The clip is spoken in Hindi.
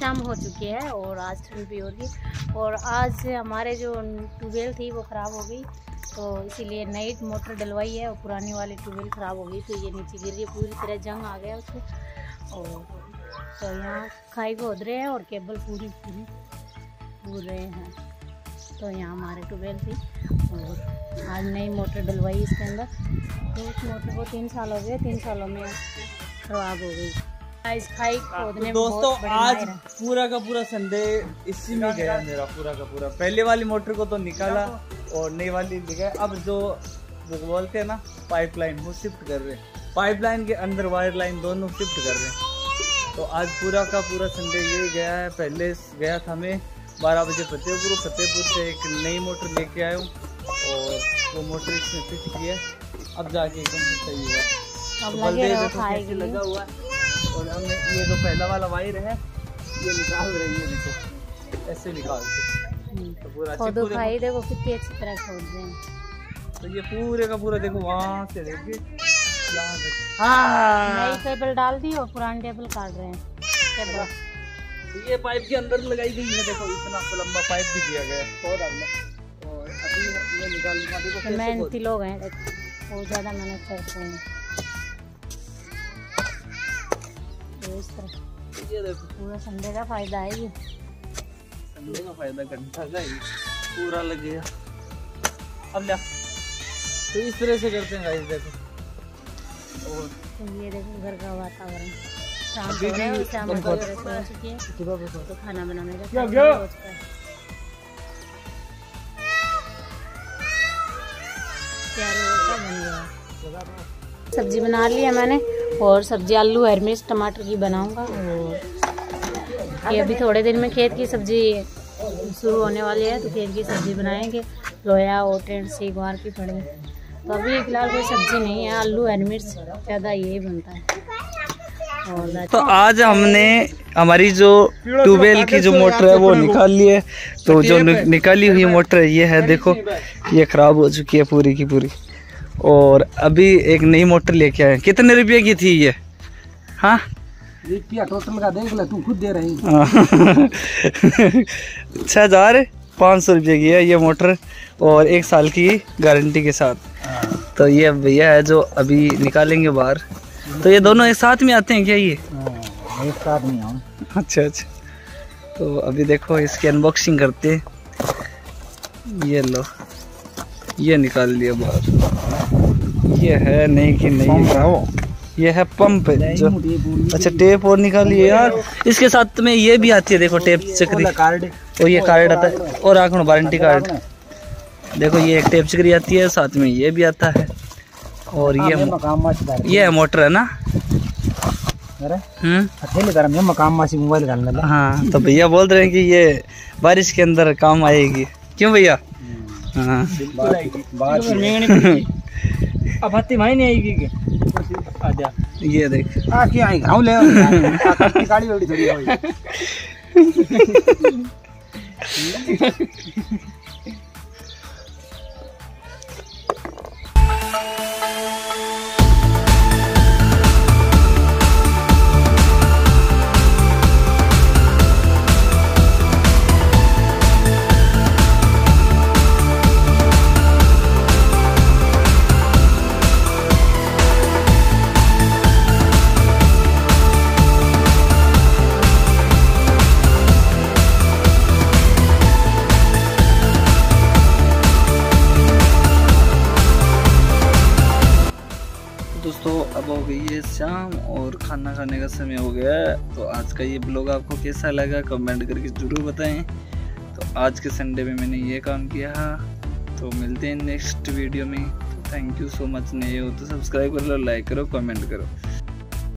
शाम हो चुकी है और आज ठंड भी होगी। और आज हमारे जो ट्यूबवेल थी वो ख़राब हो गई, तो इसीलिए नई मोटर डलवाई है और पुरानी वाली ट्यूबवेल ख़राब हो गई, तो ये नीचे गिर रही है, पूरी तरह जंग आ गया उसमें। और तो यहाँ खाई खोद रहे हैं और केबल पूरी पूर रहे हैं। तो यहाँ हमारे ट्यूबवेल थी और आज नई मोटर डलवाई इसके अंदर। तो उस मोटर को 3 साल हो गए, 3 सालों में ख़राब हो गई। खाई खोदने में दोस्तों आज पूरा का पूरा संडे इसी में गया मेरा, पूरा का पूरा। पहले वाली मोटर को तो निकाला और नई वाली दिखाया। अब जो बोलते हैं ना पाइपलाइन, वो शिफ्ट कर रहे हैं। पाइपलाइन के अंदर वायर लाइन दोनों शिफ्ट कर रहे हैं। तो आज पूरा का पूरा संडे ये गया है। पहले गया था मैं 12 बजे फतेहपुर से एक नई मोटर लेके आया हूँ और वो मोटर इसमें फिट की है। अब जाके एकदम सही हुआ। अब लगा हुआ है और हमने ये जो पहला वाला वायर है ये निकाल रही है, देखो ऐसे निकालते तो पूरा खोदो देखो कितनी अच्छी तरह खोद रहे हैं। तो ये पूरे का पूरा देखो वहाँ से देखिए नई केबल डाल दी और पुरानी केबल काट रहे हैं। तो ये पाइप के अंदर लगाई गई है, देखो इतना लंबा पाइप भी दिया गया है। और अभी ये निकालना देखो मेहनती लोग हैं, बहुत ज़्यादा मेहनत करते हैं। तो इस तरह ये देखो पूरा संडे का फायदा है, ये संडे का फायदा घंटा का ही पूरा लगेगा। अब लिया तो इस तरह से करते हैं गाइस, देखो। और तो ये देखो घर का वातावरण शाम हो रहा है, शाम हो चुकी है तो खाना बनाने का सब्जी बना ली है मैंने। और सब्जी आलू हरी मिर्च टमाटर की बनाऊंगा। और ये अभी थोड़े दिन में खेत की सब्जी शुरू होने वाली है, तो खेत की सब्जी बनाएंगे। लोया ओटेंड सी ग्वार की पड़ी, तो अभी फिलहाल कोई सब्जी नहीं है, आलू हरी मिर्च ज़्यादा यही बनता है। और तो आज हमने हमारी जो ट्यूबवेल की जो मोटर है वो निकाल ली है। तो जो निकाली हुई मोटर ये है, देखो ये खराब हो चुकी है पूरी की पूरी। और अभी एक नई मोटर लेके आए। कितने रुपए की थी ये? हाँ रुपया टोटल का देख ले, तू खुद दे रही। 6500 रुपये की है ये मोटर और 1 साल की गारंटी के साथ। तो ये भैया है जो अभी निकालेंगे बाहर। तो ये दोनों एक साथ में आते हैं क्या? ये एक साथ में आऊँ। अच्छा। तो अभी देखो इसकी अनबॉक्सिंग करते हैं। ये लो, ये निकाल लिया बाहर। ये है नहीं कि नहीं, ये है पंप जो। अच्छा टेप और निकालिए यार। इसके साथ में ये भी आती है, देखो टेप चक्री कार्ड। और ये कार्ड आता है और आंखों वारंटी कार्ड। देखो ये एक टेप चक्री आती है, साथ में ये भी आता है। और ये मोटर है ना। मोबाइल। हाँ तो भैया बोल रहे हैं कि ये बारिश के अंदर काम आएगी, क्यों भैया? हाँ अब हत्ती भाई नहीं आएगी। आजा ये देख क्या आएगा ले गाड़ी वाली थोड़ी है। दोस्तों अब हो गई है शाम और खाना खाने का समय हो गया है। तो आज का ये ब्लॉग आपको कैसा लगा कमेंट करके ज़रूर बताएं। तो आज के संडे में मैंने ये काम किया। तो मिलते हैं नेक्स्ट वीडियो में। तो थैंक यू सो मच। नए हो तो सब्सक्राइब कर लो, लाइक करो, कमेंट करो।